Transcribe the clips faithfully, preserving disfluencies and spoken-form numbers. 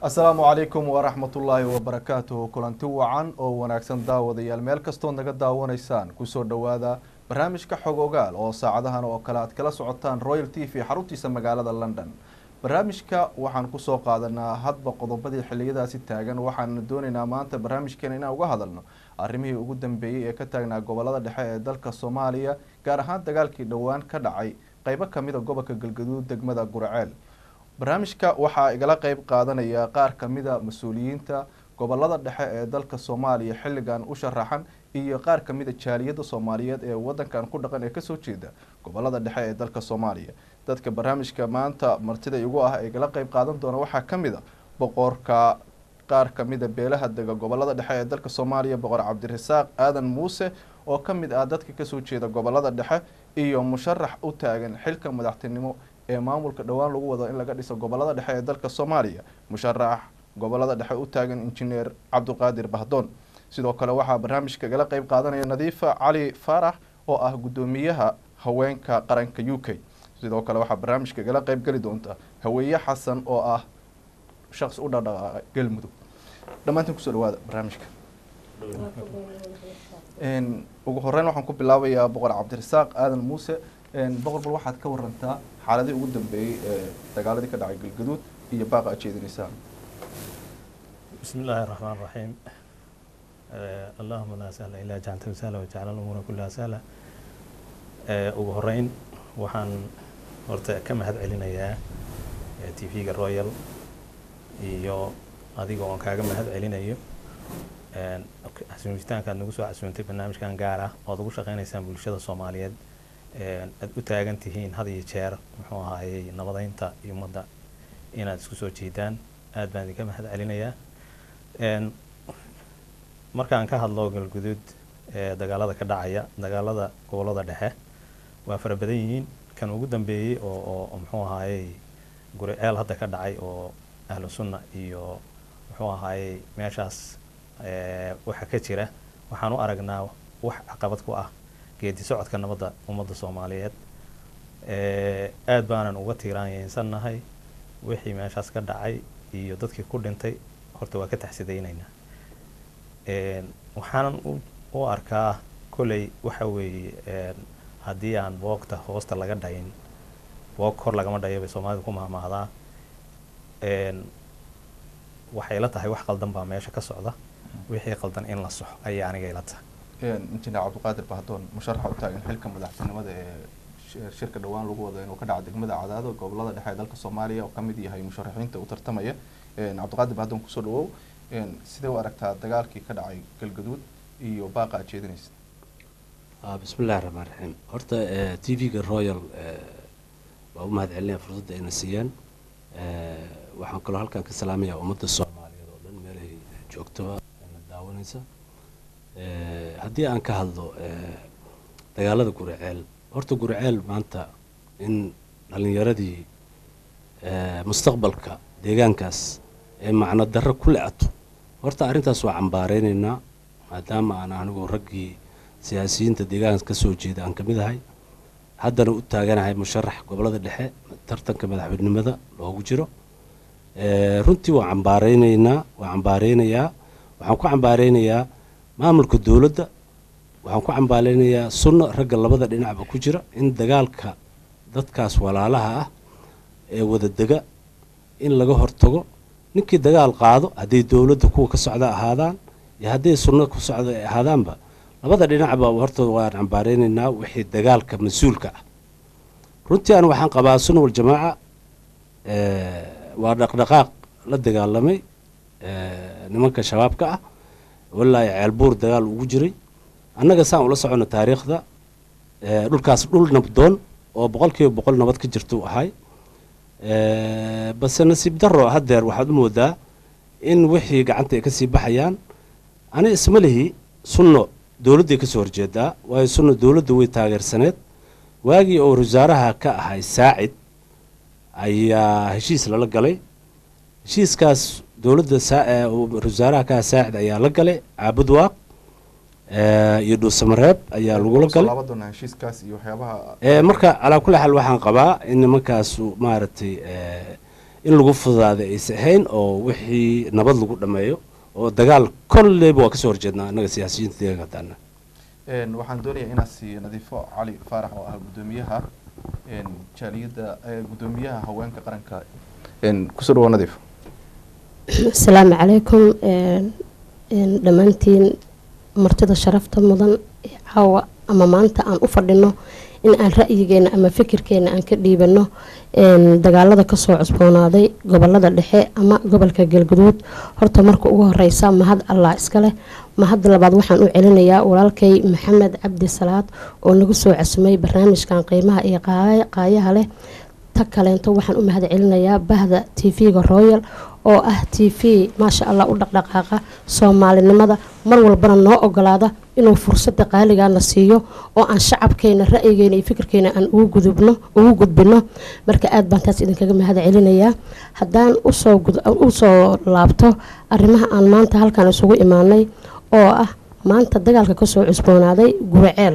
السلام عليكم ورحمة الله وبركاته كلانتي وعن oo wanaagsan daawadayaal meel kasto naga daawanaysaan ku soo dhawaada barnaamijka xog ogaal oo saacadahan oo kala aad kala socotaan Royal T V xaruntiisa magaalada London. barnaamijka waxaan ku soo qaadanaa hadba qodobadii xiliyadaasi taagan waxaan doonaynaa maanta barnaamijkeena inaan uga hadalno arrimihii ugu dambeeyay ee ka taagnaa gobolada dhexe ee dalka Soomaaliya gaar ahaan dagaalkii dhawaan ka dhacay qaybo kamid ah gobolka Galgaduud degmada Gurceel. barnaamijka waxaa igala qayb qaadanaya qaar kamid ah mas'uuliyiinta gobolada dhexe ee dalka Soomaaliya xilligan u sharaxan iyo qaar kamid ah jaaliyada Soomaaliyeed ee wadankan ku dhaqan ee ka soo jeeda gobolada dhexe ee dalka Soomaaliya. dadka barnaamijka maanta martida igu ah ay igala qayb qaadan doona waxaa kamid ah boqorka qaar kamid ah beelaha dega gobolada dhexe ee dalka Soomaaliya boqor Cabdirasaaq Aadan Muuse oo kamid ah dadka ka soo jeeda gobolada dhexe iyo musharax u taagan xilka madaxtinimo ee maamulka dhawaan lagu wado in laga dhiso gobolada dhexe ee dalka Soomaaliya musharax gobolada dhexe u taagan injineer Cabduqaadir Bahdoon. sidoo kale waxaa barnaamijka igala qayb qaadanaya Nadiifa Cali Farax oo ah gudoomiyaha haweenka qaranka U K. sidoo kale waxaa barnaamijka igala qayb gali doonta Haweeye Xasan oo ah shakhsi u dhaqdhaqaaqa Galmudug. dhamaantiin ku soo dhawaada barnaamijka. een ugu horeyn waxaan ku bilaabayaa boqor Cabdirasaaq Aadan Muuse. een boqor bal waxaad ka warantaa xaaladii ugu dambeeyay ee dagaaladii ka dhacay Galgaduud iyo baaqa ajeedinaysan. bismillahir rahmaanir rahiim. ee allahumma la sahla illa ja'alta sahla wa ja'ala al-umura kullaha sahla. ee ugu horeyn waxaan horta ka mahad celinayaa T V-ga Royal iyo adiga oo kaaga mahad celinayo een xasuustaanka nagu soo xasuuntay barnaamijkan gaar ah oo ugu shaqeynaysan bulshada Soomaaliyeed ee aad u taagan tihiin had iyo jeer muxuu ahaayay nabadeynta iyo ummadda inaad isku soo jeedaan aad baan idinka mahad celinayaa. een markaan ka hadlo Galgaduud ee dagaalada ka dhacaya dagaalada gobolada dhexe waa fara badan yihiin kan ugu dambeeyay oo oo muxuu ahaayay Gurceel hadda ka dhacay oo ahlu sunna iyo muxuu ahaayay meeshaas ee waxa ka jira waxaan u aragnaa wax caqabad ku ah geedi socodka nabadda ummadda Soomaaliyeed. ee aad baanan uga tiiraanyeysanahay wixii meeshaas ka dhacay iyo dadkii ku dhintay horta waa ka taxsideynayna. ee waxaan u arkaa kulay waxa weeye ee haddii aan boogta hoosta laga dhayn boog kor lagama dhayo bay Soomaalidu ku maamaadaa. ee waxay la tahay wax qaldan baa meesha ka socda wixii qaldan in la saxo ay aniga ila tahay. een injineer Cabduqaadir Bahdoon musharax u taagan xilka madaxtinimada ee shirka dhawaan lagu wado inuu ka dhaco degmada Cadaado gobolada dhexe ee dalka Soomaaliya oo kamid yahay musharaxiinta u tartamaya. een Cabduqaadir Bahdoon ku soo dhawow. een sidee u aragtaa dagaalkii ka dhacay Galgaduud iyo baaqa ajeedinaysa. ah bismillaahir rahmaanir rahiim. horta T V-ga Royal waa u mahad celinaya fursadda ay na siiyeen. ee waxaan kaloo halkan ka salaamayaa ummadda Soomaaliyeed oo dhan meel ay joogto ee daawanaysa. ee haddii aan ka hadlo ee dagaalada Gurceel horta Gurceel maanta in dhalinyaradii ee mustaqbalka deegaankaas ee macna darro ku leeyato horta arrintaas waa cambaareynayna maadaama aan anigu raggii siyaasiyiinta deegaanka ka soo jeeda aan kamid ahay haddana u taaganahay musharax gobolada dhexe tartanka madaxweynenimada loogu jiro. ee runtii waa cambaareynayna waa cambaareynaya waxaan ku cambaareynaya maamulka dawladda waxaan ku cambaareynaya sunna ragga labada dhinacba ku jira in dagaalka dadkaas walaalaha ah ee wada dega in laga hortago ninkii dagaal qaado haddii dawladda kuwa ka socda ahaadaan iyo haddii sunna ku socda ahaadaanba labada dhinacba horta waan cambaareynayna wixii dagaalka mas'uulka ah. runtii aan waxaan qabaa sunna wal jamaaca ee waa dhaqdhaqaaq la dagaalamay ee nimanka shabaabka ah wallahi ceelbuur dagaal ugu jiray annaga saan ula socono taariikhda ee dhulkaas dhul nabdoon oo boqolkiiba boqol nabad ka jirto ahay. ee bas nasiib darro hadeer waxaad u moodaa in wixii gacanta ay ka sii baxayaan ani isma lihi sunno dawladda ka soo horjeedaa waayo sunno dawladda way taageersaneed waagii oo wasaaraha ka ahay Saacid ayaa heshiis lala galay heshiiskaas dawladda wasaaraha ka Saacid ayaa la galay Caabud Waaq ee iyo Dhuusamareeb ayaa lagu la galay labadana heshiiskaas iyo waxyaabaha ee marka ala kulli hal waxaan qabaa in nimankaas maaragtay ee in lagu fududaada aysa ahayn oo wixii nabad lagu dhameeyo oo dagaal kolleyba waa kasoo horjeednaa annaga siyaasiyiinta deegaanka hadaana waxaan doonayaa inaad siiyo nadiifo cali faarax oo ah guddoomiyaha jaaliyadda guddoomiyaha haweenka qaranka kusoo dhawo nadiif. asalaamu calaykum dhammaantiin martida sharafta mudan ee caawa ama maanta aan u fadhino in aan ra'yigeena ama fikirkeena aan ka dhiibano dagaalada kasoo cusboonaaday gobolada dhexe ama gobolka galguduud. horta marka ugu horeysa mahad allah iskaleh. mahad labaad waxaan u celinayaa walaalkay maxamed cabdi salaad oo nagu soo casumay barnaamijkan qiimaha iyo qaayaha leh. ta kaleento waxaan u mahad celinayaa bahda t v-ga royal oo ah t v maasha allah u dhaqdhaqaaqa soomaalinimada mar walbana noo ogolaada inuu fursada qaaligaana siiyo oo aan shacabkeena ra'yigeena iyo fikirkeena aan ugu gudubno ugu gudbino. marka aad baan taas idinkaga mahad celinayaa. haddaan usoo usoo laabto arrimaha aan maanta halkan isugu imaanay oo ah maanta dagaalka kasoo cusboonaaday Guriceel.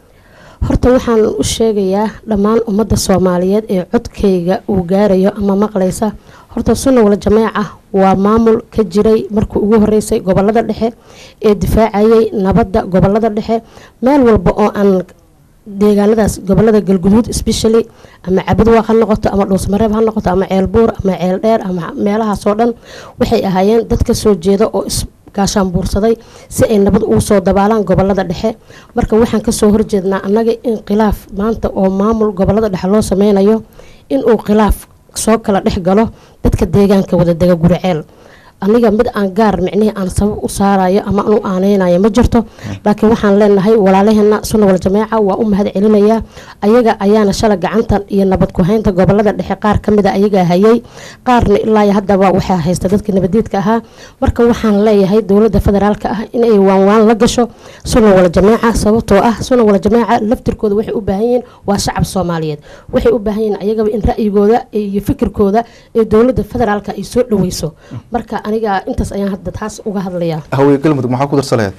horta waxaan u sheegayaa dhammaan ummadda Soomaaliyeed ee codkayga uu gaarayo ama maqlaysa, horta Sunna wal Jamaaca waa maamul ka jiray markii ugu horeysay gobolada dhexe ee difaacayay nabadda gobolada dhexe meel walba oo aan deegaanadaas gobolada galguduud especially ama Cabudwaaq ha noqoto ama Dhuusmareeb ha noqoto ama Ceelbuur ama Ceel Dheer ama meelahaas oo dhan waxay ahaayeen dad ka soo jeeda oo gaashaan buursaday si ay nabad ugu soo dabaalaan gobolada dhexe. marka waxaan ka soo horjeednaa annaga in khilaaf maanta oo maamul gobolada dhexe loo sameynayo in uu khilaaf soo kala dhex galo dadka deegaanka wada dega Guriceel. aniga mid aan gaar micnihii aan sabab u saarayo ama aan u aaneynayo ma jirto, laakiin waxaan leenahay walaalaheena Sunna wal Jamaaca waa u mahad celinayaa. ayaga ayaana shala gacantan iyo nabad ku haynta gobolada dhexe qaar kamid ah ayaga hayay, qaarna ilaa iyo haddaba waxaa haysta dadka nabadeedka ahaa. marka waxaan leeyahay dowladda federaalka ah inay waan waan la gasho Sunna wal Jamaaca, sababtoo ah Sunna wal Jamaaca laftirkooda waxay u baahan yihiin waa shacab Soomaaliyeed, waxay u baahan yihiin ayaga in ra'yigooda iyo fikirkooda ee dowladda federaalka ay soo dhaweyso. marka aniga intaas ayaan hadda taas uga hadlayaa. haween galmudug maxaa ku darsaleed?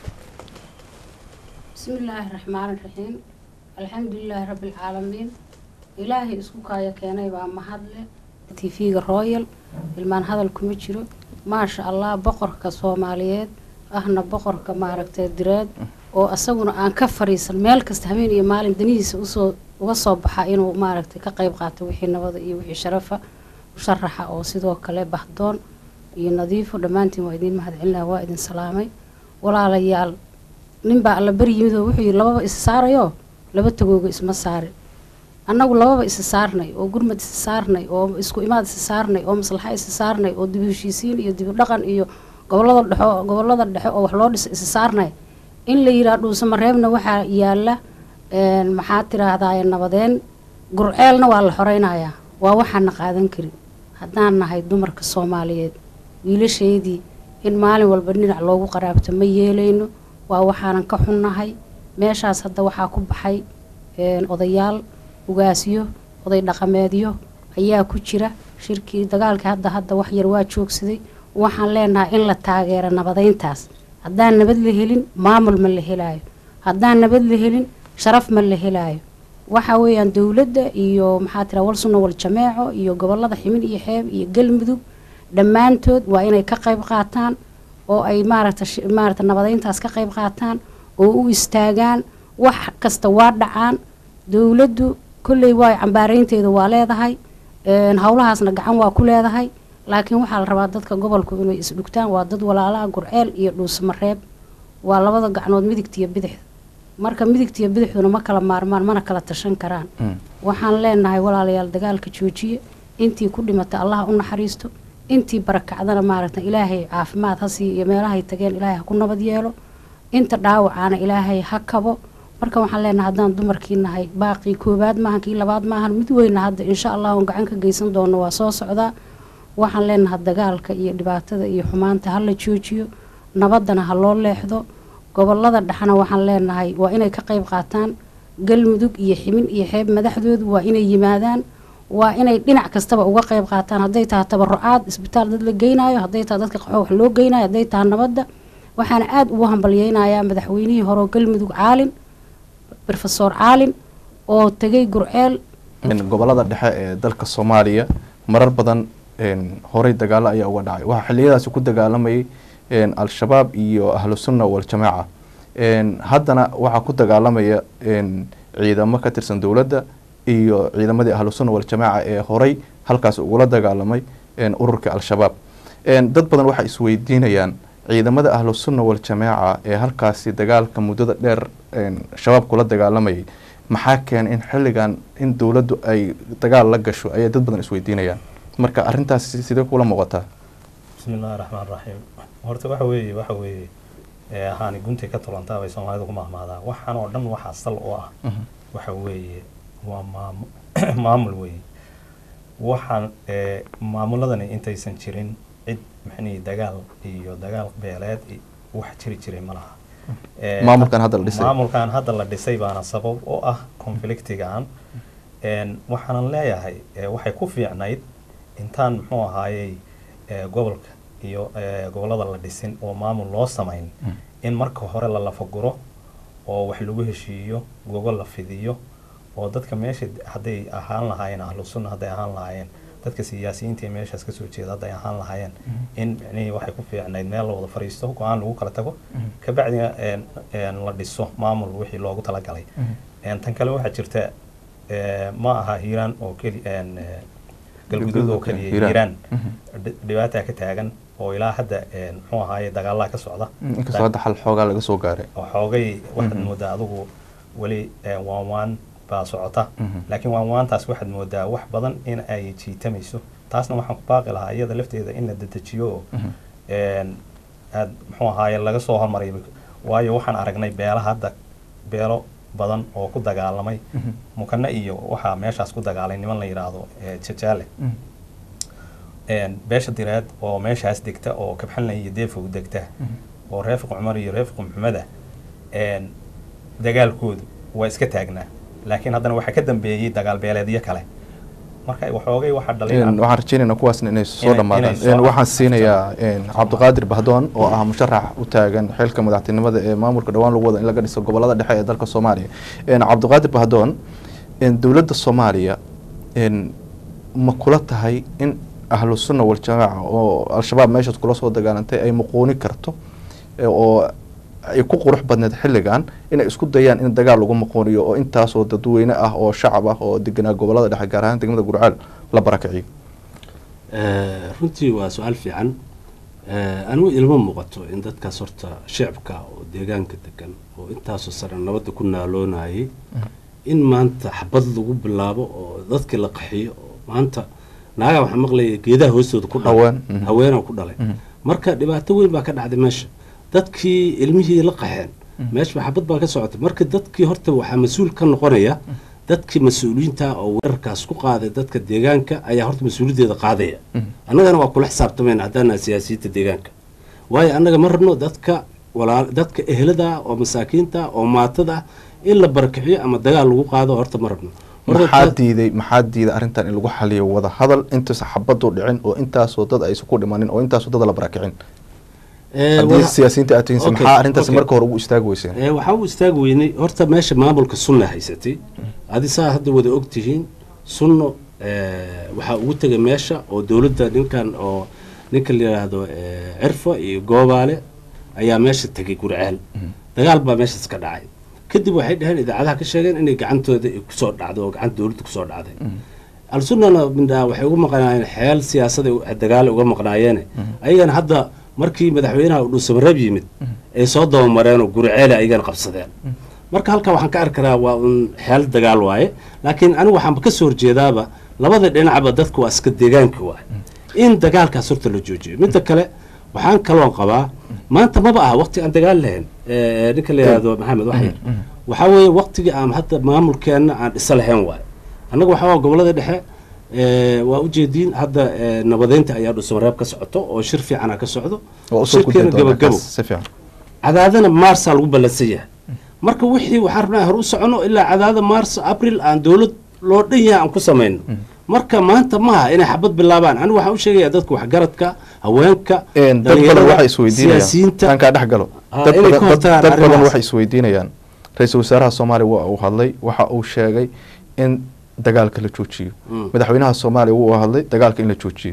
bismillaahi raxmaani raxiim alxamdulilaahi rabbil caalamiin. ilaahay isku kaaya keenay baa mahadle. t v-ga royal ilmaan hadal kuma jiro maasha allah boqorka Soomaaliyeed ahna boqorka maaragtay direed oo asaguna aan ka fariisan meel kasta habeen iyo maalin danihiisa usoo uga soo baxa inuu maaragtay ka qayb qaato wixii nabada iyo wixii sharafa u sharaxa oo sidoo kale bahdoon iyo nadiifo dhammaantiin waa idin mahad celinaa waa idin salaamay. walaalayaal ninbaa alla bari yimid oo wuxuu yidhi lababa is saarayo laba tagooga isma saarin. annagu lababa is saarnay oo gurmad is saarnay oo isku imaad is saarnay oo maslaxa is saarnay oo dib u heshiisiin iyo dib u dhaqan iyo gobolada dhexe gobolada dhexe oo wax loo dhis is saarnay in la yiraahdo Dhuusamareebna waxaa yaala een maxaa tiraahdaa nabadeen Gurceelna waa la xoreynayaa. waa waxaan qaadan karin haddaan nahay dumarka Soomaaliyeed wiilasheedii in maalin walba dhinac loogu qaraabto ma yeelayno. waa waxaanan ka xunnahay. meeshaas hadda waxaa ku baxay odayaal ugaasyo oday dhaqameedyo ayaa ku jira shirkii dagaalka hadda hadda wax yar waa joogsaday. waxaan leenahay in la taageero nabadeyntaas. haddaan nabad la helin maamul ma la helaayo, haddaan nabad la helin sharaf ma la helaayo. waxa weeyaan dowladda iyo maxaa tira wal Sunna wal Jamaaco iyo gobolada Ximin iyo Xeeb iyo Galmudug dhammaantood waa inay ka qayb qaataan oo ay maaragtay maaragtay nabadeyntaas ka qayb qaataan oo u istaagaan. wax kasta waa dhacaan. dowladdu kulley waa cambaareynteeda waa leedahay een hawlahaasna gacan waa ku leedahay, laakiin waxaa la rabaa dadka gobolku inay is dhugtaan. waa dad walaalaha Gurceel iyo Dhuusamareeb waa labada gacnood midigta iyo bidixda. marka midigta iyo bidixduna ma kala maarmaan mana kala tashan karaan. waxaan leenahay walaalayaal dagaalka joojiye. intii ku dhimata Allah u naxariisto, intii barakacdana maaragtay ilaahay caafimaad ha siiyo iyo meelahay tageen ilaahay ha ku nabad yeelo, inta dhaawacana ilaahay ha kabo. marka waxaan leenahay haddaan dumarkii nahay baaqii koobaad maahan kii labaad maahan mid weyna hadda insha Allah oo gacan ka geysan doono waa soo socdaa. waxaan leenahay dagaalka iyo dhibaatada iyo xumaanta ha la joojiyo, nabadana ha loo leexdo. gobolada dhaxana waxaan leenahay waa inay ka qayb qaataan. Galmudug iyo Ximin iyo Xeeb madaxdoodu waa inay yimaadaan, waa inay dhinac kastaba uga qayb qaataan. hadday tahay tabarucaad isbitaal dad la geynayo, hadday tahay dadka qaxoo wax loo geynayo, hadday tahay nabadda. waxaan aad ugu hambalyeynayaa madaxweynihii hore Galmudug Caalin Professor Caalin oo tagay Gurceel min gobolada dhexe ee dalka Soomaaliya marar badan horey dagaalo ayaa uga dhacay waxaa xiliyadaasi ku dagaalamayay al-shabaab iyo ahlu sunna waljamaaca haddana waxaa ku dagaalamaya ciidamo ka tirsan dowladda iyo ciidamadii ahlu sunna waljamaaca ee horey halkaas ugula dagaalamay ururka al-shabaab dad badan waxay isweydiinayaan ciidamada ahlu sunna waljamaaca ee halkaasi dagaalka muddada dheer shabaab kula dagaalamayay maxaa keenay in xilligan in dowladdu ay dagaal la gasho ayay dad badan isweydiinayaan marka arrintaas sidee kula muuqataa bismillahi raxmaan raxiim horta waxa weeye waxa weeye ahaani gunti ka tulantaa bay soomaalidu ku mahmaadaa waxaan oo dhan waxaa sal u ah waxa weeye waa maamul weeye waxaan maamuladani intaysan jirin cid maxnii dagaal iyo dagaal beeleed wax jiri jiray ma laha maamulkan hadda la dhisay maamulkan hadda la dhisay baana sabab u ah conflictigan waxaanan leeyahay waxay ku fiicnayd intaan muxuu ahaayey gobolka iyo gobolada la dhisin oo maamul loo samayn in marka hore la lafaguro oo wax lagu heshiiyo gogol la fidiyo oo dadka meesha hadday ahaan lahaayeen ahlu sunna hadday ahaan lahaayeen dadka siyaasiyiinta ee meeshaas ka soo jeeda hadday ahaan lahaayeen in micnihii waxay ku fiicnayd meel la wada fadhiisto go-aan lagu kala tago kabacdina la dhiso maamul wixii loogu talagalay tan kale waxaa jirta ma aha hiiraan oo keli galguduud oo keliya hiiraan dhibaataa ka taagan oo ilaa hadda muxuu ahaaye dagaalaha ka socda inkastoo hadda xal xoogaa laga soo gaaray oo xoogay waxaad moodaa adigu weli waan waan baa socota laakiin waan waantaas waxaad moodaa wax badan in ay jiitamayso taasna waxaan ku baaqi lahaa iyada lafteeda in la dedejiyo oo aad muxuu ahaaye laga soo hormaray waayo waxaan aragnay beelaha hadda beelo badan oo ku dagaalamay mukana iyo waxaa meeshaas ku dagaalay niman la yidhaahdo jajaale beesha direed oo meeshaas degta oo kabxanla iyo deefow degta oo reefiq cumar iyo reefiq maxameda dagaalkoodu waa iska taagnaa laakiin haddana waxaa ka dambeeyey dagaal beeleedyo kale marka waxoogay waxaa dhalay waxaan rajaynaynaa kuwaasna inay soo dhammaadaan waxaan siinayaa cabdiqaadir bahdoon oo ah musharax u taagan xilka madaxtinimada ee maamulka dhawaan lagu wada in laga dhiso gobolada dhexe ee dalka soomaaliya cabdiqaadir bahdoon dowladda soomaaliya ma kula tahay in ahlu sunna waljamaaca oo al-shabaab meeshaas kula soo dagaalantay ay muquuni karto oo ay ku qurux badneed xilligan inay isku dayaan in dagaal lagu muquuniyo oo intaasoo dadweyne ah oo shacab ah oo deganaa gobolada dhexe gaar ahaan degmada gurceel la barakiciyo runtii waa su-aal fiican anigu ilmo muuqato in dadkaas horta shicibka oo deegaanka degan oo intaasoo sare nabadda ku naaloonayay in maanta xabad lagu bilaabo oo dadkii la qaxiyo oo maanta naagaa waxaa maqlaya geedaha hoostooda ku dhalay haweenaa ku dhalay marka dhibaato weyn baa ka dhacday meesha dadkii ilmihii la qaxeen meesha xabad baa ka socotay marka dadkii horta waxaa mas-uul ka noqonaya dadkii mas-uuliyiinta oo weerarkaas ku qaaday dadka deegaanka ayaa horta mas-uuliyaddeeda qaadaya annagana waa kula xisaabtamayna haddaana siyaasiyiinta deegaanka waayo annaga ma rabno dadka walaal dadka ehelada oo masaakiinta oo maatada in la barakiciyo ama dagaal lagu qaado horta ma rabno maxaa diiday maxaa diiday arrintan in lagu xaliyo wada hadal intaas xabadu dhicin oo intaasoo dad aysan ku dhimanin oo intaasoo dad la barakicin haddii siyaasiyiinta aad tihiin maxaa arrintaas marka hore ugu istaagi weyseen waxaa u istaagi weynay horta meesha maamulka sunna haysatay adi saa hadda wada og tihiin sunno waxaa ugu tegay meesha oo dowladda ninkan oo ninka la yidhaahdo cirfo iyo goobaale ayaa meesha tegay gurceel dagaal baa meeshaas ka dhacay kadib waxay dhaheen idaacadaha ka sheegeen inay gacantooda kusoo dhacday oo gacanta dowladda kusoo dhacday al-sunnana mindhaa waxay uga maqnaayeen xeel siyaasada dagaale uga maqnaayeene ayagana hadda markii madaxweynaha u dhuusamareeb yimid ay soo dabamareen oo gurceele ayagana qabsadeen marka halkaa waxaan ka arki karaa waa un xeel dagaal waaye laakiin anigu waxaanba ka soo horjeedaaba labada dhinacba dadku waa iska deegaanka waaye in dagaalkaas horta la joojiyo midda kale waxaan kaloon qabaa maanta maba aha waqti aan dagaal lahayn ninka la yidhaahdo maxamed waxyar waxaa weeye waqtigii aan hadda maamulkeenna aan dhisa lahayn waaye annaga waxaa waa gobolada dhexe waa ujeediin hadda nabadeynta ayaa dhuusamareeb ka socoto oo shir fiicana ka socdo shirkeena gabagabo cadaadana maarsaa lagu ballansan yahay marka wixii waxaan rabnaa hor u socono ilaa cadaada maars abril aan dowlad loo dhan yahay aan ku samayno marka maanta maaha inay xabad bilaabaan anigu waxaan u sheegayaa dadka waxgaradka haweenka dad badan waxay isweydiinayaan aan kaa dhex galo dad badan waxay isweydiinayaan ra-iisul wasaaraha soomaaliya waa uu hadlay waxa uu sheegay in dagaalka la joojiyo madaxweynaha soomaaliya wuu hadlay dagaalka in la joojiyo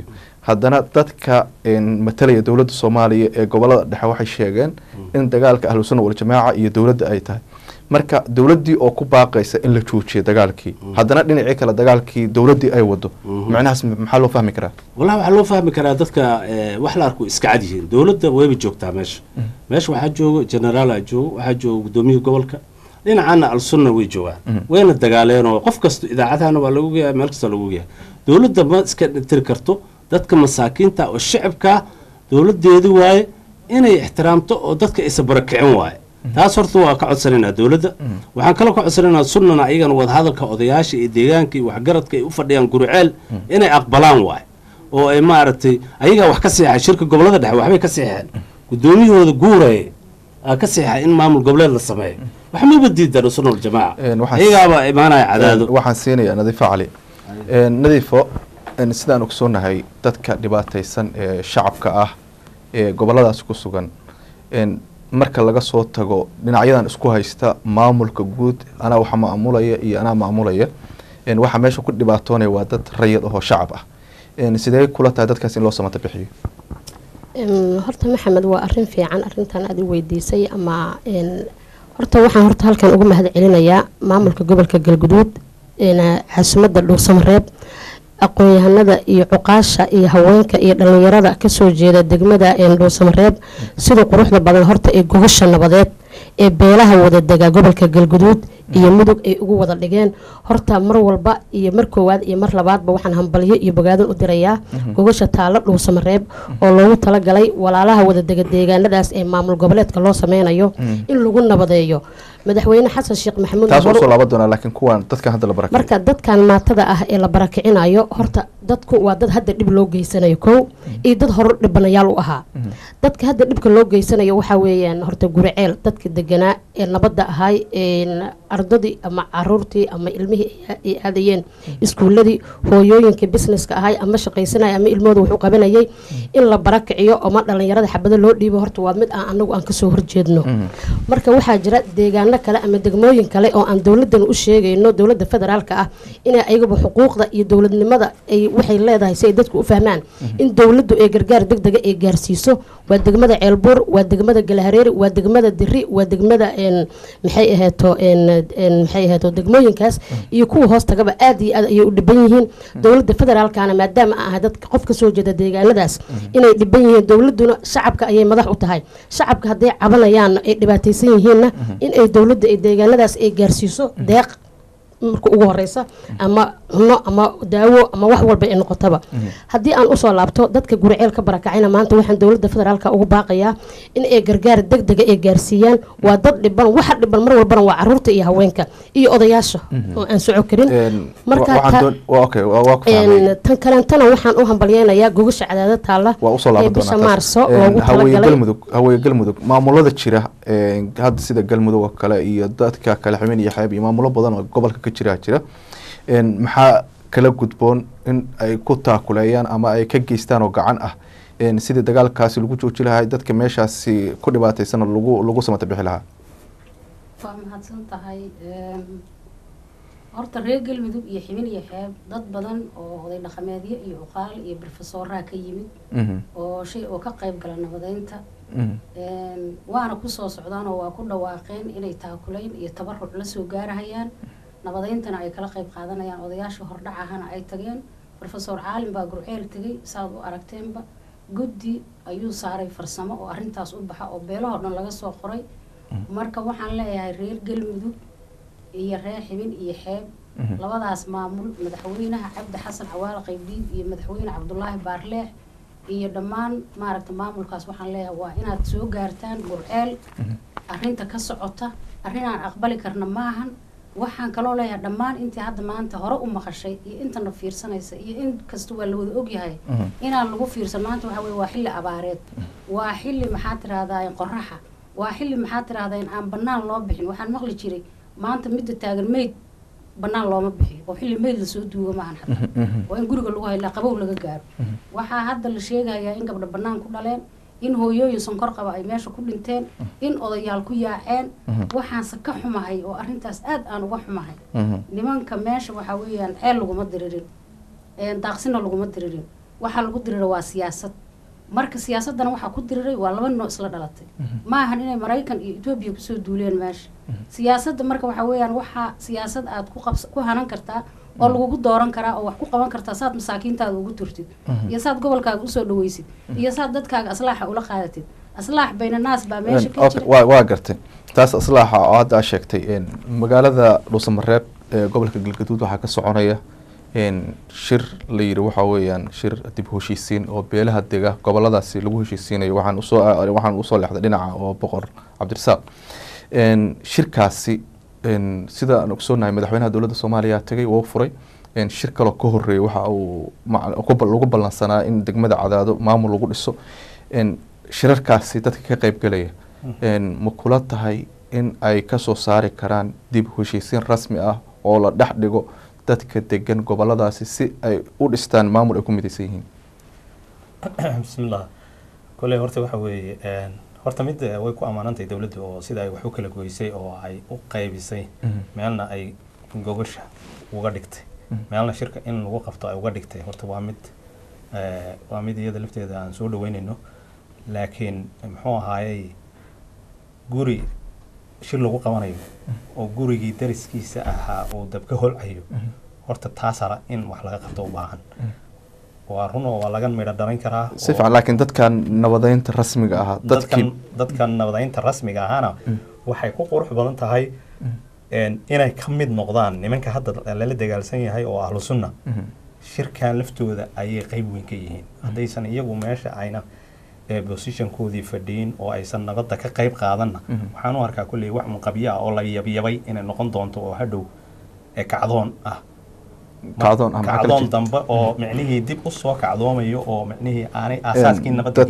haddana dadka matalaya dowladda soomaaliya ee gobolada dhexe waxay sheegeen in dagaalka ahlu sunna wal jamaaca iyo dowladda ay tahay marka dowladdii oo ku baaqaysa in la joojiyo dagaalkii haddana dhinacii kale dagaalkii dowladdii ay wado macnahaas maxaa loo fahmi karaa wallahi waxaa loo fahmi karaa dadka wax la arko iska cad yihiin dowladda wayba joogtaa meesha meesha waxaa joogo generaala joogo waxaa joogo gudoomiyihii gobolka dhinacana al-sunna way joogaan wayna dagaaleen oo qof kasta idaacadahana waa lagu geeyaa meel kasta lagu geeyaa dowladda ma iska tiri karto dadka masaakiinta oo shacabka dowladeedu waaye inay ixtiraamto oo dadka isa barakicin waaye taas horta waa ka codsanaynaa dowladda waxaan kala ka codsanaynaa sunnana ayagana wadahadalka odayaasha iyo deegaanka iyo waxgaradka ay u fadhiyaan guriceel inay aqbalaan waaye oo ay maaragtay ayagaa wax ka seexay shirka gobolada dhexe waxbay ka seexeen gudoomiyahooda guuraya aa ka seexay in maamul goboleed la sameeyo wax maba diidaan sunna wal jamaaca ayagaaba imaanaya cadaado waxaan siinayaa nadiifo cali nadiifo sidaan ogsoonahay dadka dhibaataysan ee shacabka ah ee goboladaas ku sugan marka laga soo tago dhinacyadan isku haysta maamulka guud anaa waxa maamulaya iyo anaa maamulaya waxa meesha ku dhibaatoonaya waa dad rayid ahoo shacab ah sidee kula tahay dadkaas in loo samata bixiyo horta maxamed waa arin fiican arintan aad i weydiisay ama horta waxaan horta halkan ugu mahad celinayaa maamulka gobolka galguduud caasimadda dhuusamareeb aqoon-yahanada iyo cuqaasha iyo haweenka iyo dhalinyarada kasoo jeeda degmada dhuusamareeb sida quruxda badan horta ee gogasha nabadeed ee beelaha wada dega gobolka galguduud iyo mudug ay ugu wada dhigeen horta mar walba iyo mar koowaad iyo mar labaadba waxaan hambalyo iyo bogaadan u dirayaa gogasha taalo dhuusamareeb oo loogu talagalay walaalaha wada dega deegaanadaas ee maamul goboleedka loo sameynayo in lagu nabadeeyo madaxweyne xasan sheekh maxamuud taas oo soo laba doona laakiin kuwan dadka hadda la barakicinayo marka dadkan maatada ah ee la barakicinayo horta dadku waa dad hadda dhib loo geysanayo kow iyo dad hore dhibanayaal u ahaa dadka hadda dhibka loo geysanayo waxaa weeyaan horta guriceel dadka deganaa ee nabadda ahay ardadii ama caruurtii ama ilmihii ay aadayeen iskuuladii hooyooyinka businesska ahay ama shaqaysanaya ama ilmooda wuxuu qabanayay in la barakiciyo ama dhalinyarada xabado loo dhiibo horta waa mid aan anagu aan kasoo horjeedno marka waxaa jira deegaano kale ama degmooyin kale oo aan dowladan u sheegayno dowladda federaalka ah inay ayaguba xuquuqda iyo dowladnimada ay waxay leedahay si ay dadku u fahmaan in dowladdu ay gargaar degdega ay gaarsiiso waa degmada ceelbuur waa degmada galahareeri waa degmada diri waa degmada maxay ahayto maxay ahayto degmooyinkaas iyo kuwa hoos tagaba aad iyo aad ayay u dhiban yihiin dowladda federaalkana maadaama ah dadka qof ka soo jeeda deegaanadaas inay dhiban yihiin dowladuna shacabka ayay madax u tahay shacabka hadday cabanayaan ay dhibaataysan yihiinna in ay dowladda ay deegaanadaas ay gaarsiiso deeq marka ugu horeysa ama cuno ama daawo ama wax walba ay noqotaba haddii aan usoo laabto dadka guriceel ka barakacayna maanta waxaan dowladda federaalka ugu baaqayaa in ay gargaar degdega ay gaarsiiyaan waa dad dhiban waxa dhiban mar walbana waa caruurta iyo haweenka iyo odayaasha oo aan soco karin marka tan kalentana waxaan u hambalyeynayaa gogasha cadaadad taalla ee bisha maarso loogu talagalay haweye galmudug maamulada jira hadda sida galmudug oo kale iyo dadka kale xubin iyo xeeb iyo maamulo badan oo gobolka ka jira jira maxaa kala gudboon in ay ku taakuleeyaan ama ay ka geystaan oo gacan ah sidii dagaalkaasi lagu jooji lahaa dadka meeshaasi ku dhibaataysana lagu lagu samata bixi lahaa waa mahadsan tahay horta reer galmudug iyo xibin iyo xeeb dad badan oo oday dhaqameedyo iyo cuqaal iyo brofesoraha ka yimid oo shay oo ka qayb gala nabadeynta waana kusoo socdaan oo waa ku dhawaaqeen inay taakuleyn iyo tabaruc la soo gaarahayaan nabadayntana ay kala qayb qaadanayaan odayaasha hordhac ahana ay tageen professor caalim baa gurceel tegay saad u aragteenba guddi ayuu saaray farsamo oo arrintaas u baxa oo beelahoo dhan laga soo qoray marka waxaan leeyahay reer galmudug iyo reer xibin iyo xeeb labadaas maamul madaxweynaha cabdi xasan cawaale qaybdiid iyo madaxweyne cabdulaahi baarleex iyo dhammaan maaragta maamulkaas waxaan leeyahay waa inaad soo gaartaan gurceel arrinta ka socota arrin aan aqbali karna maahan waxaan kaloo leeyahay dhammaan intii hadda maanta hore u maqashay iyo intana fiirsanaysa iyo in kasta waa la wada ogyahay inaan lagu fiirsan maanta waxaa weye waa xilli abaareed waa xilli maxaa tiraahdaa qoraxa waa xilli maxaa tiraahdaa in aan bannaan loo bixin waxaan maqli jiray maanta midda taagan meyd bannaan looma bixiyo oo xilli meyd lasoo duugo maahan xataa waa in guriga lagu haylaa qabow laga gaaro waxaa hadda la sheegayaa in gabdha bannaan ku dhaleen in hooyooyin sonkor qaba ay meesha ku dhinteen in odayaal ku yaaceen waxaanse ka xumahay oo arrintaas aad aan uga xumahay nimanka meesha waxaa weeyaan ceel laguma diririn daaqsina laguma diririn waxaa lagu diriray waa siyaasad marka siyaasadana waxaa ku diriray waa laba noo isla dhalatay ma ahan inay maraykan iyo etoobiya kusoo duuleen meesha siyaasadda marka waxaa weeyaan waxaa siyaasad aad ku qabs ku hanan kartaa oo lagugu dooran karaa oo wax ku qaban kartaa saad masaakiintaada ugu turtid iyo saad gobolkaaga usoo dhaweysid iyo saad dadkaaga aslaaxa ula qaadatid aslaax bayna naas baa meesha ka jira waa waa gartay taas aslaaxa oo hadda aad sheegtay magaalada dhuusamareeb ee gobolka galgaduud waxaa ka soconaya shir la yiri waxa weeyaan shir dib u heshiisiin oo beelaha dega goboladaasi lagu heshiisiinayo waxaan usoo waxaan usoo leexday dhinaca oo boqor cabdirasaaq shirkaasi sida aan ogsoonahay madaxweynaha dowladda Soomaaliya tagay oo furay shir kale ka horeeyay waxa uu lagu ballansanaa in degmada Cadaado maamul lagu dhiso shirarkaasi dadka ka qayb galaya ma kula tahay in ay ka soo saari karaan dib u heshiisiin rasmi ah oo la dhex dhigo dadka degan goboladaasi si ay u dhistaan maamul ay ku midaysan yihiin bismillah kulay horta waxa weeye horta mid way ku amaanantay dawladda oo sida ay wax u kala goysay oo ay u qaybisay meelna ay gogosha uga dhigtay meelna shirka in lagu qabto ay uga dhigtay horta waa mid ee waa mid iyada lafteeda aan soo dhaweynayno laakiin muxuu ahaayay guri shir lagu qabanayo oo gurigii dariskiisa ahaa oo dabka holcayo horta taasara in wax laga qabto u baahan waa run oo laga meedha dharin karaa si fiican laakiin dadkan nabadeynta rasmiga ah dadkan dadkan nabadeynta rasmiga ahana waxay ku qurux badan tahay in inay ka mid noqdaan nimanka hadda la dagaalsan yahay oo ahlu sunna shirkan laftooda ayay qayb weyn ka yihiin hadaysan iyagu meesha ayna ee position koodii fadhiin oo aysan nabadda ka qayb qaadanna waxaan u arkaa kulli wax muqabiya oo la yabiyabay inay noqon doonto oo hadhow ee kacdoon ah kacdoon ama kacdoon dambe oo micnihii dib u soo kacdoomayo oo micnihii aanay aasaaskii nabadda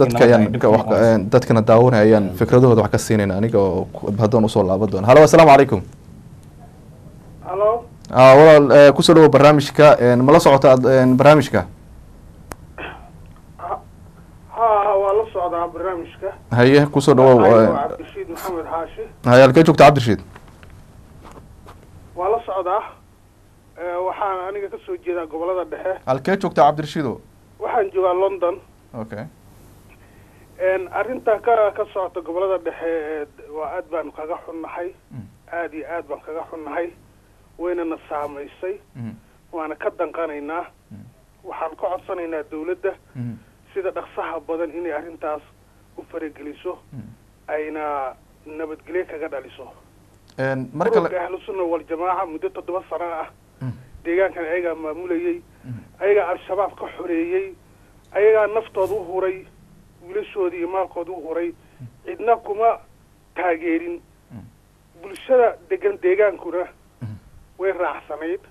dadka dadkana daawanayaan fikradooda wax ka siinayna aniga oo hadoon usoo laaban doona halo assalaamu calaykum halo ah walaal kusoo dhawo barnaamijka ma la socota barnaamijka ها والله صعد على برنامجك هيه كوسو دو عبد الرشيد محمد حاشي هيا الكي جوجت عبد الرشيد والله صعد waxaan aniga ka soo jeedaa gobolada dhexe halkee joogta Cabdi Rashiido waxaan joogaa London okay een arinta ka ka socota gobolada dhexe waa aad baan kaga xunnahay aad iyo aad baan kaga xunnahay wayna na saameysay waana ka danqanaynaa waxaan ka codsanaynaa dawladda sida dhaqsaha badan inay arintaas u farageliso ayna nabadgelyo kaga dhaliso een marka ahlu sunna wal jamaa muddo toddoba sano ah deegaankan ayaga maamulayay ayaga al-shabaab ka xoreeyay ayaga naftooda u huray wiilashoodii iyo maalkooda u huray cidna kuma taageerin bulshada degan deegaankuna way raacsanayd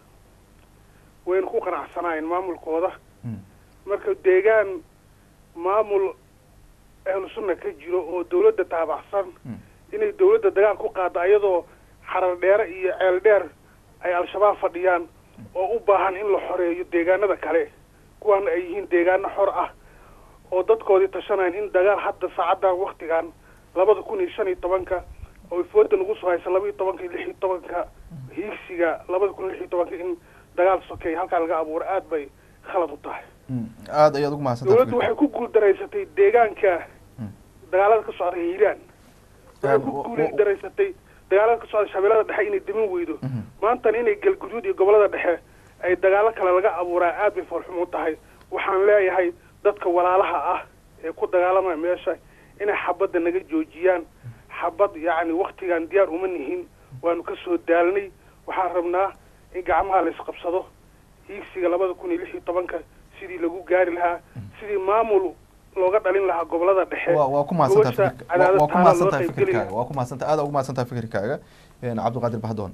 wayna ku qanacsanaayeen maamulkooda marka deegaan maamul ahlu sunna ka jiro oo dawladda taabacsan inay dawladda dagaal ku qaado ayadoo xarar dheer iyo ceel dheer ay al-shabaab fadhiyaan oo u baahan in la xoreeyo deegaanada kale kuwaana ay yihiin deegaano xor ah oo dadkoodii tashanayaan in dagaal hadda saacadan waktigan labada kun iyo shan iyo tobanka oo fooda nagu soo haysa laba iyo tobanka iyo lix iyo tobanka hiigsiga labada kun iyo lix iyo tobanka in dagaal sokey halkaa laga abuuro aad bay khalad u tahay aad ayaad ugu mahadsantahay dawladdu waxay ku guuldareysatay deegaanka dagaalada ka socda hiiraan waxay ku guuldareysatay dagaalada ka socda shabeellada dhexe inay dimin weydo maantana inay galguduud iyo gobolada dhexe ay dagaalo kale laga abuuraa aad bay foolxumo u tahay waxaan leeyahay dadka walaalaha ah ee ku dagaalamaya meesha inay xabadda naga joojiyaan xabad yacni waktigan diyaar uma nihin waanu ka soo daalnay waxaan rabnaa in gacmaha la isqabsado hiigsiga labada kun iyo lix iyo tobanka sidii lagu gaari lahaa sidii maamul looga dhalin lahaa gobolada dhexe waa ku mahadsantahay waa ku mahadsantahay fikirkaaga waa ku mahadsantahay aad ugu mahadsantahay fikirkaaga een Cabdiqaadir Bahdoon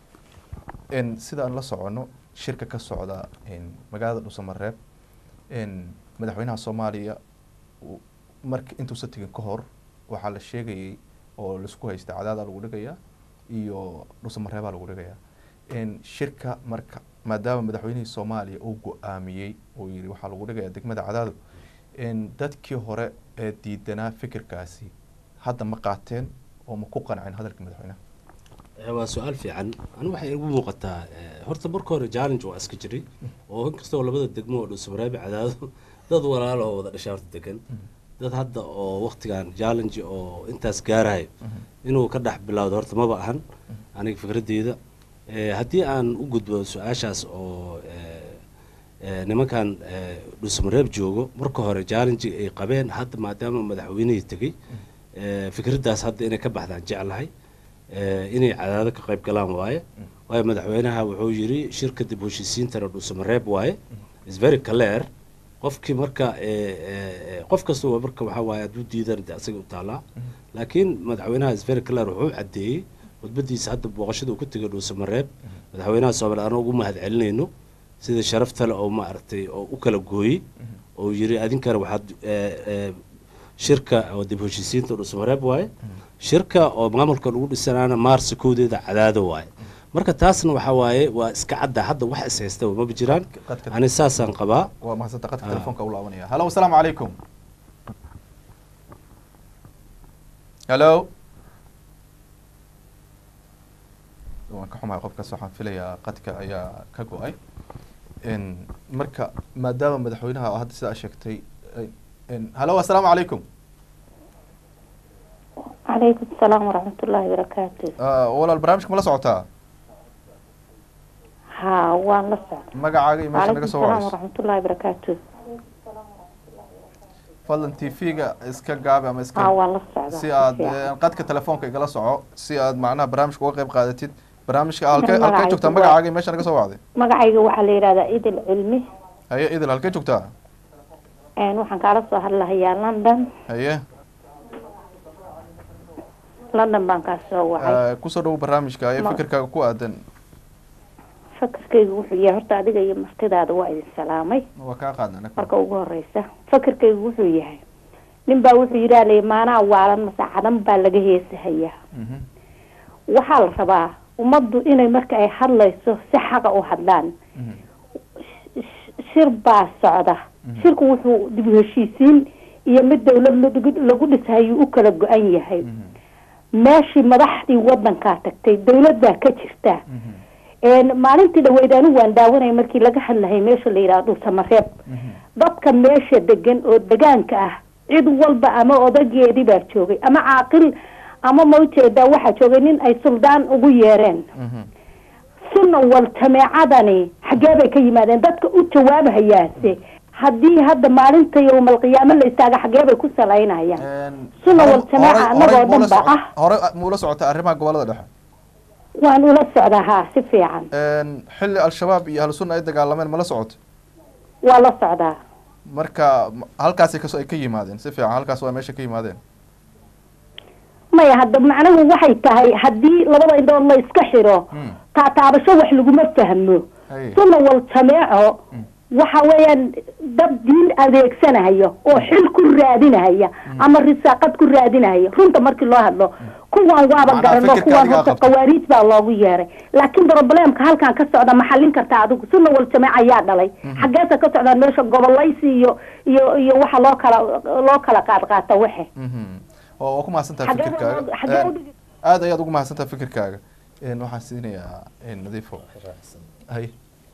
een sida aan la socono shirka ka socda een magaalada Dhuusamareeb een madaxweynaha Soomaaliya markii intuu sa tagin ka hor waxaa la sheegayay oo la isku haystay Cadaada lagu dhigayaa iyo Dhuusamareeb lagu dhigayaa een shirka marka maadaama madaxweynihii Soomaaliya uu go'aamiyay oo yiri waxa lagu dhigayaa degmada Cadaado in dadkii hore ee diidanaa fikirkaasi hadda ma qaateen oo ma ku qancin hadalka madaxweynaha waa su-aal fiican anigu waxay igu muuqataa horta marka hore challenge waa iska jiray oo inkastoo labada degmo oo dhuusamareeb cadaado dad walaalo oo wada dhashay horta degan dad hadda oo waqtigan challenge oo intaas gaarayo inuu ka dhex bilowdo horta maba ahan aniga fikradeyda haddii aan u gudbo su-aashaas oo nimankan dhuusamareeb joogo marka hore challenge ay qabeen hadda maadaama madaxweynihii tegey fikraddaas hadda inay ka baxdaan jeclahay inay cadaado ka qayb galaan waaye waayo madaxweynaha wuxuu yidhi shirka dib u heshiisiintana dhuusamareeb waaye is very clear qofkii marka qof kasta marka waxaa waaye hadduu diidan de asaga u taalaa laakiin madaxweynaha is very clear wuxuu caddeeyey khudbadiisa hadda booqashada uu ku tegay dhuusamareeb madaxweynaha soomaaliya anoo ugu mahad celinayno sida sharafta le oo maaragtay oo u kala gooyey oo yidhi adinkana waxaad shirka oo dib u heshiisiinta dhuusamareeb waaye shirka oo maamulka lagu dhisanaana maarsi koodeeda cadaado waaye marka taasna waxaa waaye waa iska cadda hadda wax is haysta maba jiraan ani saasaan qabaa waa mahadsanta qadka telefoonka u laabanaya halo asalaamu calaykum halo waan ka xumahay qofkaas waxaan filayaa qadka ayaa ka go-ay marka maadaama madaxweynaha oo hadda sidaa sheegtay halo asalaamu calaykum calaykum asalaam waraxmatullaahi wabarakaatu walaal barnaamijka ma la socotaa ha waan la socda magacaaga iyo meesha naga soo wacayso waraxmatullaahi wabarakaatu fadlan t v-ga iska gaabi ama iska ha waan la socda si aad qadka telefoonka igala soco si aad macnaha barnaamijka uga qayb qaadatid barnaamijka halkee halkee joogtaa magacaaga iyo meesha naga soo wacday magacayga waxaa la yidhahdaa idil cilmi haye idil halkee joogtaa waxaan kaala soo hadlahayaa london haye london baan kaa soo wacay kusoo dhawo barnaamijka ayo fikirkaaga ku aadan fikirkaygu wuxuu yahay horta adiga iyo martidaada waa idin salaamay waa kaa qaadna marka ugu horeysa fikirkaygu wuxuu yahay nin baa wuxuu yidhaha maanaa waalan mase cadan baa laga heesahayaa waxaa la rabaa ummaddu inay marka ay hadlayso si xaqa u hadlaan shir baa socda shirku wuxuu dib u heshiisiin iyo mid dawlad lagu dhisayuu u kala go-an yahay meeshii madaxdii wadankaa tagtay dawlad baa ka jirta maalintii dhaweyd anigu waan daawanaya markii laga hadlahay meesha la yidhaha dhuusamareeb dadka meesha degan oo degaanka ah cid walba ama odageedii baa joogay ama caaqil ama maujeedaa waxaa joogay nin ay suldaan ugu yeereen sunna wal jameecadani xaggee bay ka yimaadeen dadka u jawaabahayaase haddii hadda maalinta yowmal qiyaamo la istaaga xaggee bay ku salaynayaan sunna wal jamaaca annagoo dhan ba ah hore muula socota arrimaha gobolada dhexe waan ula socdaa haa si fiican xilli al-shabaab iyo ahlu sunna ay dagaalameen ma la socoto waa la socdaa marka halkaasay kasoo ay ka yimaadeen si fiican halkaas waa meesha ka yimaadeen maya hadda macnuhu waxay tahay haddii labada indhood la iska xiro taataabasho wax laguma fahmo sunna wal jameeco waxa weeyaan dad diin adeegsanahaya oo xil ku raadinahaya ama risaaqad ku raadinahaya runta markii loo hadlo kuwan waaba garano kuwan horta qawaariij baa loogu yeeray laakiin problemka halkan ka socda ma xallin kartaa adigu sunna wal jameeca ayaa dhalay xaggeesa ka socdaan meesha gobolaysi iyo iyo iyo waxa loo kala loo kala qaad qaata waxe waa ku mahadsantaha fikirkaaga aada ayaad ugu mahadsantaha fikirkaaga waxaan siinayaa nadiifo hay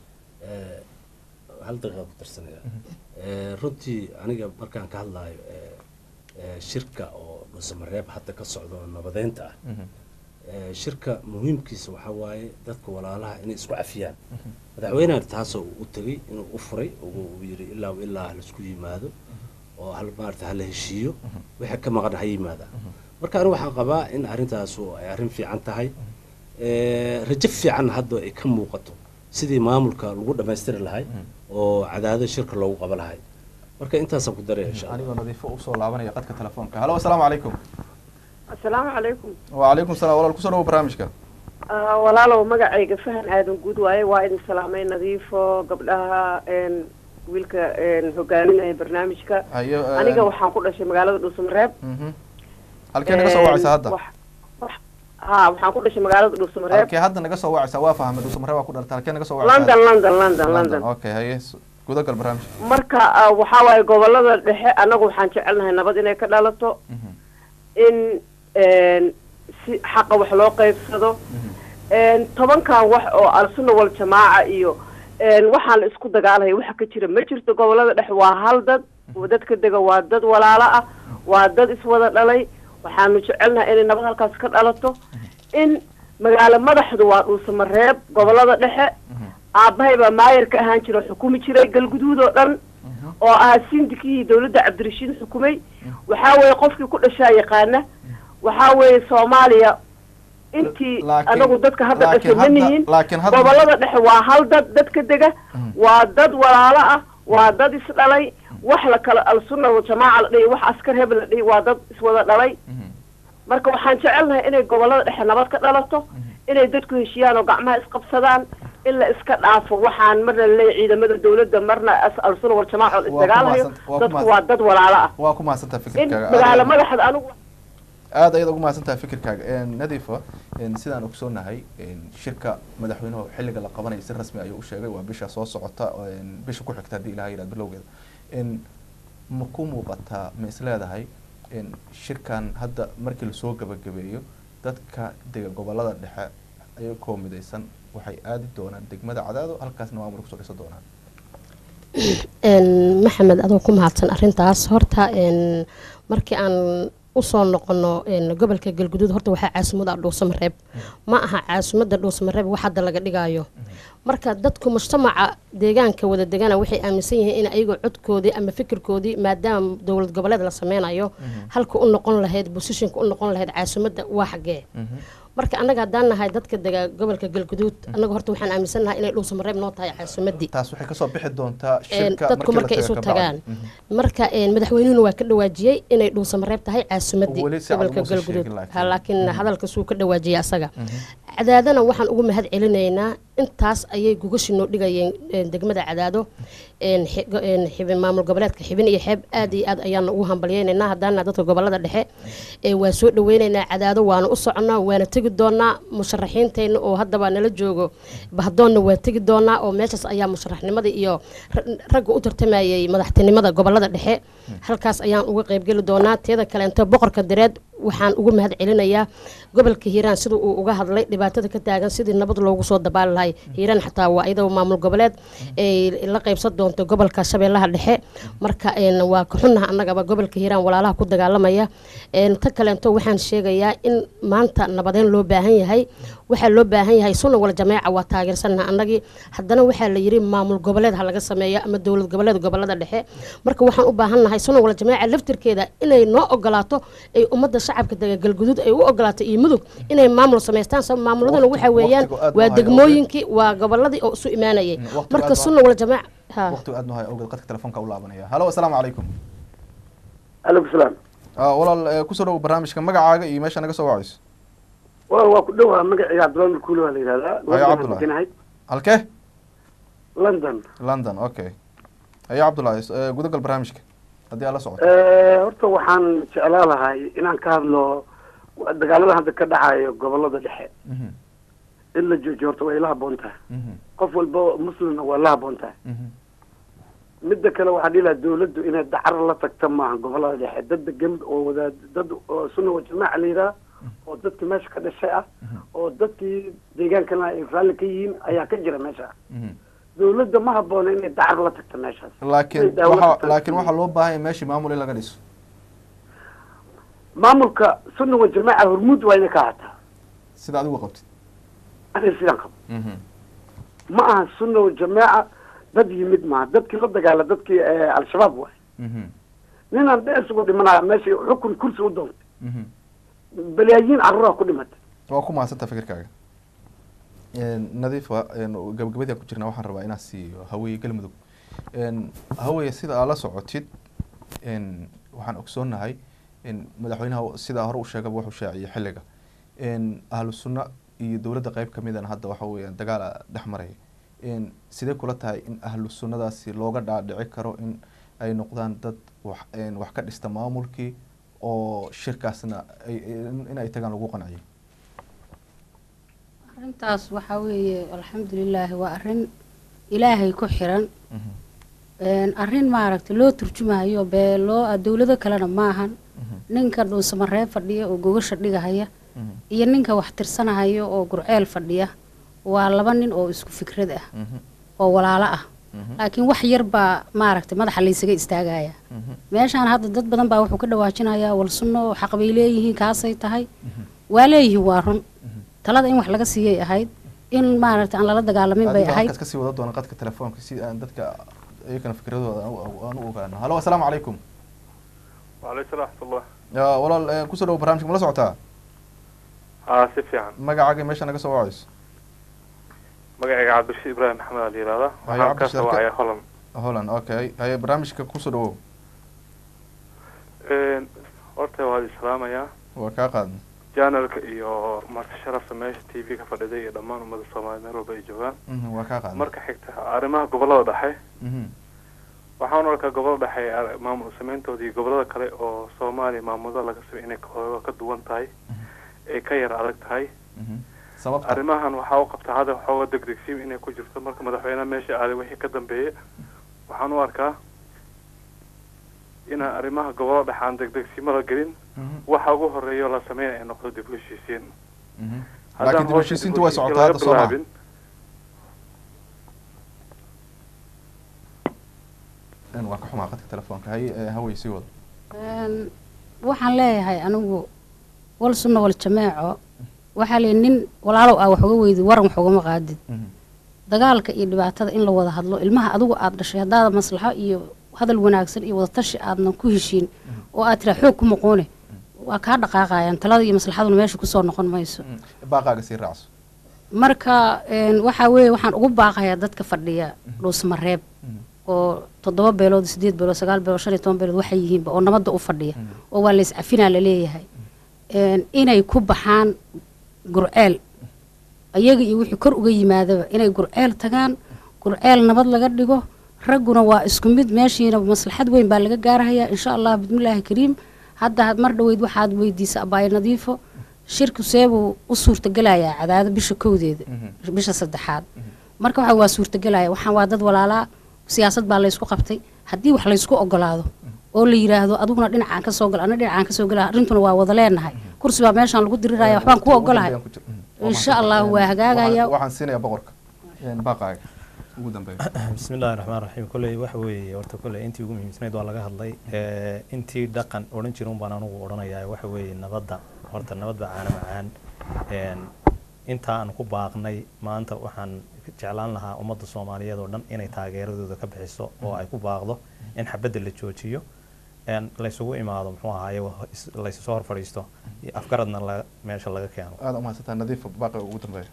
hal daqiiqa ku tirsanaya runtii aniga markaan ka hadlayo shirka oo dhuusamareeb hadda ka socdo nabadeynta ah shirka muhiimkiisa waxaa waaye dadka walaalaha inay isku cafiyaan madaxweyneha taasoo u tegay inuu u furay uu yidhi ilaa ilaa laisku yimaado oo hal maarata hala heshiiyo wixii ka maqan ha yimaada marka anigu waxaan qabaa in arrintaasu ay arrin fiican tahay rajo fiican hadda ay ka muuqato sidii maamulka lagu dhamaystiri lahay oo cadaadada shirka loogu qaba lahay marka intaasaan ku daraya insha allah anigoo nadiifo usoo laabanaya qadka telefoonka halo asalaamu calaykum asalaamu calaykum wacalaykum salaam walaal kusoo dhawo barnaamijka walaalow magacayga fahan aadan guud waaye waa idin salaamay nadiifo gabdhaha wiilka hogaaminaya barnaamijka aniga waxaan ku dhashay magaalada dhuusamareeb halkee naga soo wacaysa hadda ha waxaan ku dhashay magaalada dhuusamareeb halkee hadda naga soo wacaysa waa fahmay dhuusamareeb waa ku dhartay halkee naga soo wacaysa london london london london okay haye gudagal barnaamijka marka waxaa waaye gobolada dhexe annagu waxaan jecelnahay nabad inay ka dhalato in si xaqa wax loo qaybsado tobankan wax oo al-sunna wal jamaaca iyo waxaan la isku dagaalaya waxa ka jira ma jirto gobolada dhexe waa hal dad dadka dega waa dad walaalo ah waa dad iswada dhalay waxaanu jecelnahay inay nabad halkaas ka dhalato in magaalo madaxdu waa dhuusamareeb gobolada dhexe aabbahay baa maayar ka ahaan jira xukumi jiray galguduud oo dhan oo ahaa sindikii dawladda cabdirashiid xukumay waxaa weeye qofkii ku dhashaa yaqaana waxaa weeye soomaaliya intii anagu dadka hadda dhashay ma nihiin gobolada dhexe waa hal dad dadka dega waa dad walaalo ah waa dad isdhalay wax la kala al-sunna wal-jamaaca la dhihi wax askar hebel la dhihi waa dad iswada dhalay marka waxaan jecelnahay inay gobolada dhexe nabad ka dhalato inay dadku heshiyaan oo gacmaha isqabsadaan in la iska dhaafo waxaan marna laleeyahay ciidamada dawladda marna al-sunna wal-jamaaca oo isdagaalayo dadku waa dad walaalo ah waa ku mahadsantaha fikirkaaga in magaalo madaxda anigu aad ayaad ugu mahadsantahay fikirkaaga nadiifa sidaan ogsoonahay shirka madaxweynuhu xilliga la qabanaya si rasmi ayuu u sheegay waa bisha soo socota bisha ku xigta haddii ilaha yidhahdo bilowgeeda ma ku muuqataa ma is leedahay shirkan hadda markii lasoo gabagabeeyo dadka dega gobolada dhexe ayagoo midaysan waxay aadi doonaan degmada Cadaado halkaasna maamul kusoo dhisa doonaan maxamed adoo ku mahadsan arrintaas horta markii aan usoo noqono gobolka galguduud horta waxaa caasimada dhuusamareeb ma aha caasimada dhuusamareeb wax hadda laga dhigayo marka dadku mujtamaca deegaanka wada degana waxay aaminsan yihiin in ayagu codkoodii ama fikirkoodii maadaama dowlad goboleed la sameynayo halka u noqon lahayd positionka u noqon lahayd caasimada waa xagee marka anaga haddaan nahay dadka dega gobolka galguduud anaga horta waxaan aaminsannahay inay dhuusamareeb noo tahay caasimadii taas waxay kasoo bixi doontaa shirka dadku markay isu tagaan marka madaxweynuhuna waa ka dhawaajiyey inay dhuusamareeb tahay caasimadii gobolka galguduud laakiin hadalkaasuu ka dhawaajiyey asaga cadaadana waxaan ugu mahad celinaynaa intaas ayay gugashi noo dhigayeen degmada Cadaado xibin maamul goboleedka xibin iyo xeeb aad iyo aad ayaan ugu hambalyeynaa hadana dadka gobolada dhexe ee waa soo dhaweynaynaa Cadaado waana u soconaa waana tagi doonaa musharaxiinteena oo haddaba nala joogo bahdoonna waa tagi doonaa oo meeshaas ayaa musharaxnimada iyo ragga u tartamayay madaxtinimada gobolada dhexe halkaas ayaan uga qayb gali doonaa teeda kale inta boqorka direed waxaan ugu mahad celinayaa gobolka Hiiraan sida uu uga hadlay dhibaatada ka taagan sidii nabad loogu soo dabaal lahay Hiiraan xataa waa iyadoo maamul goboleed ay la qaybsan doonto gobolka Shabeellaha Dhexe marka een waa ka xunnaha annagaba gobolka Hiiraan walaalaha ku dagaalamaya een ta kale inta waxaan sheegayaa in maanta nabadeyn loo baahan yahay waxa loo baahan yahay sunna wal jamaaca waa taageersanna annagi haddana waxa la yiri maamul goboleed ha laga sameeyo ama dawlad goboleed gobolada dhexe marka waxaan u baahannahay sunna wal jamaaca laftirkeeda inay noo ogolaato ay ummadda shacabka daga galguduud ay u ogolaato iyo mudug inay maamul sameystaan sabab maamuladana waxa weeyaan waa degmooyinkii waa goboladii oo isu imaanayay marka sunna wal jamaaca ha waqti aad nahay awgeed qadka telefoonka u laabanaya halo assalaamu calaykum alaykum salaam ah walaal ku soo dhaw barnaamijka magacaaga iyo meesha naga soo wacayso waa waa ku dhawaa magacayga Cabdullaahi Kuule waa la yiraahdaa ayo Cabdullaahi halkee London London okay ayo Cabdullaahi gudagal barnaamijka hadii ala socoto ee horta waxaan jeclaan lahay inaan ka hadlo dagaalada hadda ka dhacayo gobolada dhexe in la joojo way la boontaa qof walba muslimna waa la boontaa midda kale waxa dhila dawladdu inay dacar la tagto ma gobolada dhexe dad degan oo wada dad oo sunna wa jamaaca leeyahay oo dadka meesha ka dhashay ah oo dadkii deegaankana ay raalli ka yihiin ayaa ka jira meesha dawladda ma habboona inay dacar la tagto meeshaas laakiin waxa laakiin waxa loo baahan yahay meeshii maamul in laga dhiso maamulka sunna wa jamaaca hormuud waa inay ka hataa sida adigu qabtid أنا سيدان قب ما السنة والجماعة dad yimid ma dadkii la dagaala dadkii al-shabaab waay ninaan dheer sugu dhimanaya meeshii xukun kursi u doontay balaayiin carruura ku dhimatay waa ku mahadsanta fikirkaaga nadiif gabagabadii ku jirnaa waxaan rabaa inaan siiyo haweye galmudug haweye sida aad la socotid waxaan ogsoonahay madaxweynaha sidaa hore u sheegaba wuxuu shaaciyay xilliga ahlu sunna iyo dowladda qayb ka midana hadda waxa weeyaan dagaal dhex maraya sidee kula tahay in ahlu sunnadaasi looga dhaadhici karo in ay noqdaan dad wax wax ka dhista maamulkii oo shirkaasna in ay tagaan lagu qanciyo arrintaas waxaa weeye alxamdulilaahi waa arrin ilaahay ku xiran arrin maaragtay loo turjumayo bee loo dowlado kalena maahan ninka dhuusamareeb fadhiya oo gogasha dhigahaya iyo ninka wax tirsanahayo oo gurceel fadhiya waa laba nin oo isku fikrad ah oo walaalo ah laakiin wax yar baa maaragtay madaxa laysaga istaagaya meeshaan hadda dad badan baa wuxuu ka dhawaajinayaa wal sunno xaq bay leeyihiin kaasay tahay waa leeyihiin waa run talada in wax laga siiyay ahayd in maaragtay aan lala dagaalamin bay ahayd ka sii wada doona qadka telefoonka si aan dadka ayagana fikradooda aan u ogaano halo assalaamu calaykum وعليكم ورحمة الله ya walaal kusoo dhawo barnaamijka ma la socotaa ها si fiican magacaaga meesha naga soo wacayso magacayga cabdibashiir ibraahim maxamed aa la yihahdaa waxaan ka soo wacaya holland holland okay haye barnaamijka kusoo dhawow horta waad islaamayaa waa kaa qaadna janalka iyo marka sharafta meesha t v ka fadhiday iyo dhammaan ummada soomaaliyed meel walba ay joogaan waa kaa qaadna marka xigta arrimaha gobolada dhexe waxaan arkaa gobolada dhexe maamul sameyntoodii iyo gobolada kale oo soomaaliya maamulada laga sabay inay kahooga ka duwan tahay ay ka yar adag tahay sababta arrimahan waxaa u qabtaa hadda waxooga degdegsiim inay ku jirto marka madaxweynaha meesha aaday wixii ka dambeeyay waxaan u arkaa inaan arrimaha gobolada dhexe aan degdegsiimo la gelin waxa ugu horeeya la sameyn ay noqdo dib u heshiisiin laakiin dib u heshiisiintu way socotaa hadda soo maaha waa ka xumaa qadka telefoonka hay haway sii wada waxaan leeyahay anigu wal sunno wal jameeco waxaa leeyahay nin walaalow ah wax uga weydi waran wax ugama qaadid dagaalka iyo dhibaatada in la wada hadlo ilmaha adigu aad dhashay haddaada maslaxo iyo hadal wanaagsan iyo wadatashi aadnan ku heshiin oo aad tiraa xoog ku muquune waa kaa dhaqaaqayaan talada iyo maslaxaduna meesha kusoo noqon mayso baaqaaga sii raacso marka waxaa weeye waxaan ugu baaqayaa dadka fadhiya dhuusmareeb oo toddoba beelood sideed beelood sagaal beelood shan iyo toban beelood waxay yihiinba oo nabadda u fadhiya oo waa lays cafinaa laleeyahay inay ku baxaan gurceel ayaga iyo wixii kor uga yimaadaba inay gurceel tagaan gurceel nabad laga dhigo ragguna waa isku mid meeshiina maslaxad weyn baa laga gaarahayaa insha allah bismillaahi kariim hadda mar dhaweyd waxaad weydiisa abaayo nadiifo shirku seebuu u suurtagelayaa cadaado bisha kowdeeda bisha saddexaad marka waxa waa suurtagelaya waxaan waa dad walaalaa siyaasad baa laysku qabtay haddii wax laysku ogolaado oo la yiraahdo adiguna dhinacaan ka soo gal ana dhinacaan ka soo gala arrintuna waa wada leenahay kursi baa meeshaan lagu diriraya waxbaan ku ogolahay insha allah waa hagaagaya waxaan siinayaa boqorka baaqaaga ugu dambeeyo bismillahi raxmaan raxiim kolley waxa weeye horta kolley intii ugu muhiimsanayd waa laga hadlay intii dhaqan odhan jirin baan anugu odhanayaa waxa weeye nabadda horta nabadba caana macaan inta aan ku baaqnay maanta waxaan jeclaan lahaa ummadda soomaaliyeed oo dhan inay taageeradooda ka bixiso oo ay ku baaqdo in xabadda la joojiyo laysugu imaado muxuu ahaaye laysu soo hor fadhiisto afgaradna la meesha laga keeno aada umahadsantaa nadiifa baaqi ugu dambeeya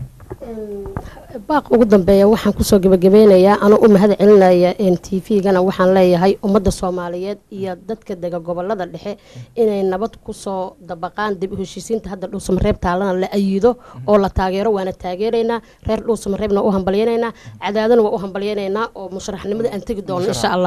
baaq ugu dambeeya waxaan kusoo gabagabeynayaa anuu u mahad celinaya t v-gana waxaan leeyahay ummadda soomaaliyeed iyo dadka dega gobolada dhexe inay nabad kusoo dabaqaan dib u heshiisiinta hadda dhuusamareeb taalana la ayido oo la taageero waana taageeraynaa reer dhuusamareebna u hambalyeynaynaa cadaadana waa u hambalyeynaynaa oo musharaxnimada aan tegi doono insha allah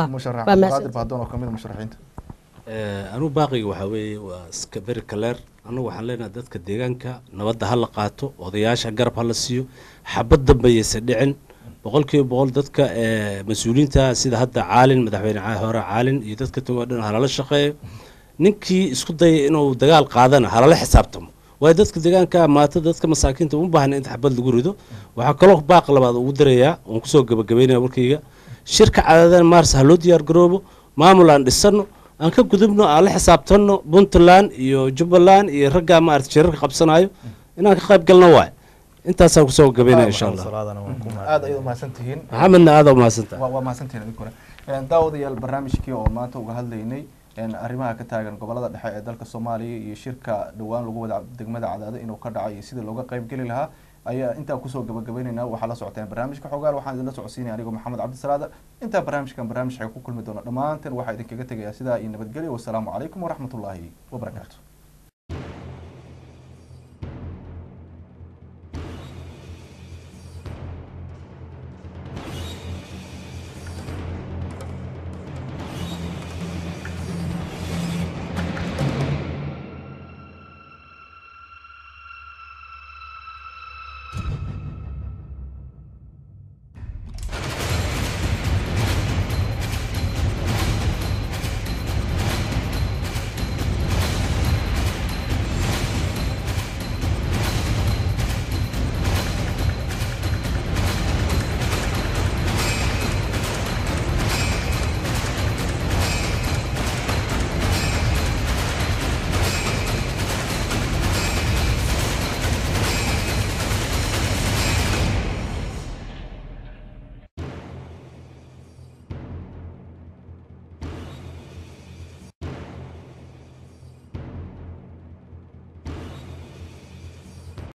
anuu baaqiga waxaa weeye waa iska beri kaleer annagu waxaan leenahay dadka deegaanka nabadda ha la qaato odayaasha garab ha la siiyo xabad dambayeysa dhicin boqolkiiba boqol dadka mas-uuliyiinta sida hadda caalin madaxweyne hore caalin iyo dadka togoo dhan halala shaqeeyo ninkii isku dayay inuu dagaal qaadana halala xisaabtamo waayo dadka deegaanka maata dadka masaakiinta uma baahna inta xabad lagu rido waxaa kaloo baaq labaad ugu darayaa oon kusoo gabagabeynaya warkayga shirka cadaadana maars ha loo diyaar garoobo maamul aan dhisano aan ka gudubno aan la xisaabtanno puntland iyo jubbaland iyo raggaa maarata shirarka qabsanayo inaan ka qayb galno waay intaasaan kusoo gabaynaya insha allah aada ayaad umahadsan tihiin maxamedna aada umahadsantaha waa mahadsantihiin idinkuna daawadayaal barnaamijkii oo maanta uga hadlaynay arrimaha ka taagan gobolada dhexe ee dalka soomaaliya iyo shirka dhowaan lagu wada degmada cadaado inuu ka dhacay iyo sida looga qayb geli lahaa ayaa intaa kusoo gabagabaynaynaa waxaa la socoteen barnaamijka xogaal waxaan idinla socodsiinaya anigoo maxamed cabdisalaada intaa barnaamijkan barnaamij xeeg ku kulmi doono dhammaanteen waxaa idinkaga tegayaa sidaa iyo nabadgelyo wasalaamu calaykum waraxmatullaahi wabarakaatu